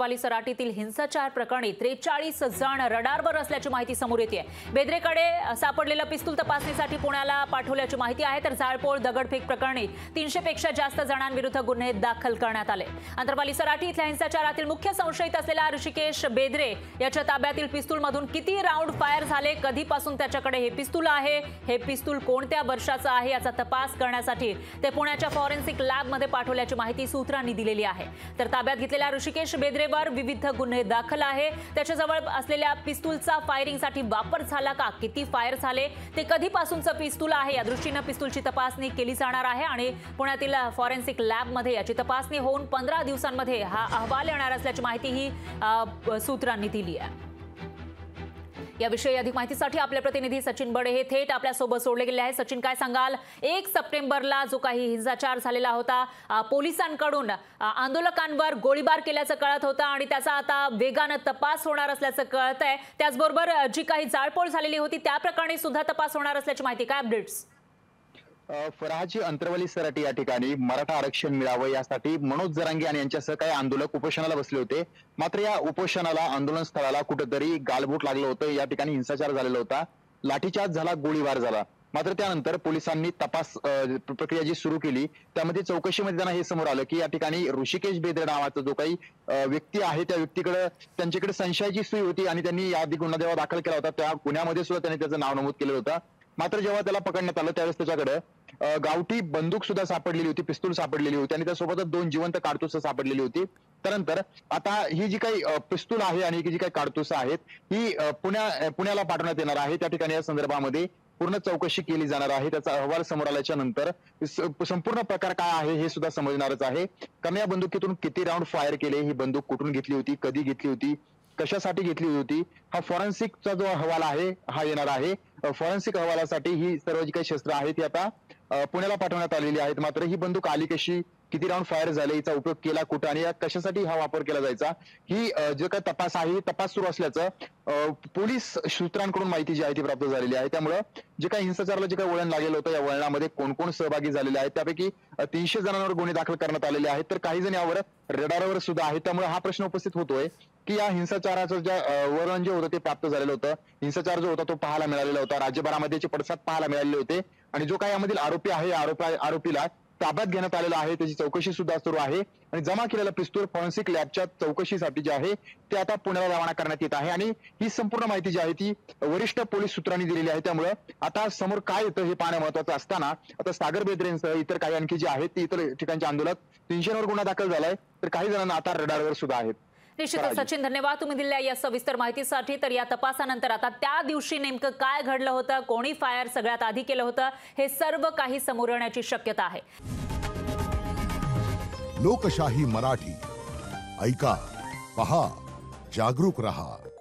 अंतरवाली सराटीतील हिंसाचार प्रकरणी 43 जण रडारवर असल्याची माहिती समोर येते। बेद्रेकडे सापडलेलं पिस्तूल तपासणीसाठी पुण्याला पाठवल्याची माहिती आहे। तर जाळपोळ दगडफेक प्रकरणी 300 पेक्षा जास्त जणांविरुद्ध गुन्हे दाखल करण्यात आले। अंतरवाली सराटी इथल्या हिंसाचारातील मुख्य संशयित असलेला ऋषिकेश बेद्रे याच्या ताब्यातील पिस्तूलमधून किती राऊंड फायर झाले, कधीपासून त्याच्याकडे हे पिस्तूल आहे, हे पिस्तूल कोणत्या वर्षाचं आहे याचा तपास करण्यासाठी ते पुण्याच्या फॉरेन्सिक लॅबमध्ये पाठवल्याची माहिती सूत्रांनी दिलेली आहे। तर ताब्यात घेतलेल्या ऋषिकेश बेद्रेवर विविध गुन्हे दाखल आहे। त्याच्याजवळ असलेल्या पिस्तूलचा फायरिंगसाठी वापर झाला का, किती फायर झाले, ते कधीपासूनचं पिस्तूल आहे या दृष्टीने पिस्तूलची तपासणी केली जाणार आहे आणि पुण्यातील फॉरेन्सिक लॅबमध्ये याची तपासणी होऊन 15 दिवसांमध्ये हा अहवाल येणार असल्याची माहितीही सूत्रांनी दिली आहे। याविषयी अधिक माहितीसाठी आपले प्रतिनिधी सचिन बडे हे थेट आपल्या सोबत जोडले गेले आहेत। सचिन, काय सांगाल? 1 सप्टेंबरला जो काही हिंसाचार झालेला होता, पोलिसांकडून आंदोलकांवर गोळीबार केल्याचं कळत होतं आणि त्याचा आता वेगानं तपास होणार असल्याचं कळतंय। त्याचबरोबर जी काही जाळपोळ झालेली होती त्या प्रकरणी सुद्धा तपास होणार असल्याची माहिती, काय अपडेट्स? फराहाची अंतरवाली सराटी या ठिकाणी मराठा आरक्षण मिळावं यासाठी मनोज जरांगे आणि यांच्यासह काही आंदोलक उपोषणाला बसले होते। मात्र या उपोषणाला, आंदोलन स्थळाला कुठेतरी गालबोट लागलं होतं। या ठिकाणी हिंसाचार झालेला होता, लाठीचार्ज झाला, गोळीबार झाला। मात्र त्यानंतर पोलिसांनी तपास प्रक्रिया जी सुरू केली त्यामध्ये चौकशीमध्ये त्यांना हे समोर आलं की या ठिकाणी ऋषिकेश बेद्रे नावाचा जो काही व्यक्ती आहे त्या व्यक्तीकडे, त्यांच्याकडे संशयाची सुई होती आणि त्यांनी याआधी गुन्हा जेव्हा दाखल केला होता त्या गुन्ह्यामध्ये सुद्धा त्यांनी त्याचं नाव नमूद केलं होतं। मात्र जेव्हा त्याला पकडण्यात आलं त्यावेळेस त्याच्याकडे गावठी बंदूक सुद्धा सापडलेली होती, पिस्तूल सापडलेली होती आणि त्यासोबतच 2 जिवंत काडतुसं सापडलेली होती। त्यानंतर आता ही जी काही पिस्तूल आहे आणि जी काही काडतुसं आहेत ही पुण्याला पाठवण्यात येणार आहे। त्या ठिकाणी या संदर्भामध्ये पूर्ण चौकशी केली जाणार आहे। त्याचा अहवाल समोर आल्याच्या नंतर संपूर्ण प्रकार काय आहे हे सुद्धा समजणारच आहे। कारण या बंदुकीतून किती राऊंड फायर केले, ही बंदूक कुठून घेतली होती, कधी घेतली होती, कशासाठी घेतली होती, हा फॉरेन्सिकचा जो अहवाल आहे हा येणार आहे। फॉरेन्सिक अहवालासाठी ही सर्व जी काही शस्त्र आहेत ती आता पुण्याला पाठवण्यात आलेली आहेत। मात्र ही बंदूक आली कशी, किती राऊंड फायर झाले, हिचा उपयोग केला कुठं आणि कशासाठी हा वापर केला जायचा, ही जो काही तपास आहे तपास सुरू असल्याचं पोलीस सूत्रांकडून माहिती जी आहे ती प्राप्त झालेली आहे। त्यामुळे जे काही हिंसाचाराला जे काही वळण लागलेलं होतं या वळणामध्ये कोण कोण सहभागी झालेले आहेत त्यापैकी 300 जणांवर गुन्हे दाखल करण्यात आलेले आहेत। तर काही जण यावर रडारवर सुद्धा आहेत। त्यामुळे हा प्रश्न उपस्थित होतोय की या हिंसाचाराचं वळण जे होतं ते प्राप्त झालेलं होतं, हिंसाचार जो होता तो पाहायला मिळालेला होता, राज्यभरामध्ये याचे पडसाद पाहायला मिळालेले होते आणि जो काही यामधील आरोपी आहे आरोपीला ताब्यात घेण्यात आलेला आहे, त्याची चौकशी सुद्धा सुरू आहे आणि जमा केलेला पिस्तूल फॉरेन्सिक लॅबच्या चौकशीसाठी जे आहे ते आता पुण्याला रवाना करण्यात येत आहे आणि ही संपूर्ण माहिती जी आहे ती वरिष्ठ पोलीस सूत्रांनी दिलेली आहे। त्यामुळे आता समोर काय येतं हे पाहणं महत्वाचं असताना आता सागर बेद्रेंसह इतर काही आणखी जे आहेत ते इतर ठिकाणचे आंदोलक 300 वर गुन्हा दाखल झालाय, तर काही जणांना आता रडारवर सुद्धा आहेत। निश्चितच सचिन, धन्यवाद तुम्ही दिलेल्या या सविस्तर माहितीसाठी। तर या तपासानंतर आता त्या दिवशी नेमकं काय घडलं होतं, कोणी फायर सगळ्यात आधी केलं होतं, हे सर्व काही समोर येण्याची शक्यता आहे। लोकशाही मराठी ऐका, पहा, जागरूक रहा।